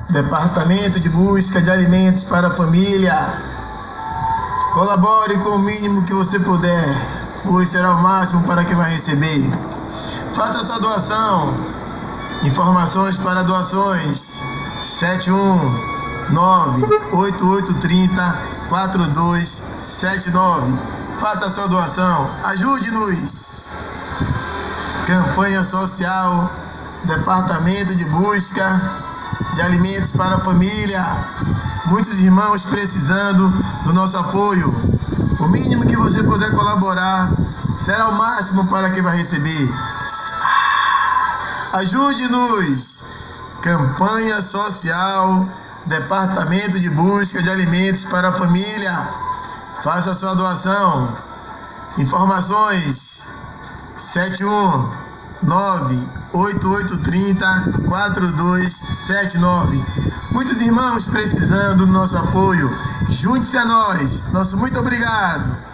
Departamento de Busca de Alimentos para a Família. Colabore com o mínimo que você puder, pois será o máximo para quem vai receber. Faça sua doação. Informações para doações: 719-8830-4279. Faça sua doação. Ajude-nos. Campanha social, Departamento de Busca de Alimentos para a Família. Muitos irmãos precisando do nosso apoio. O mínimo que você puder colaborar será o máximo para quem vai receber. Ajude-nos. Campanha social, Departamento de Busca de Alimentos para a Família. Faça sua doação. Informações: 719-8830-4279. Muitos irmãos precisando do nosso apoio. Junte-se a nós. Nosso muito obrigado.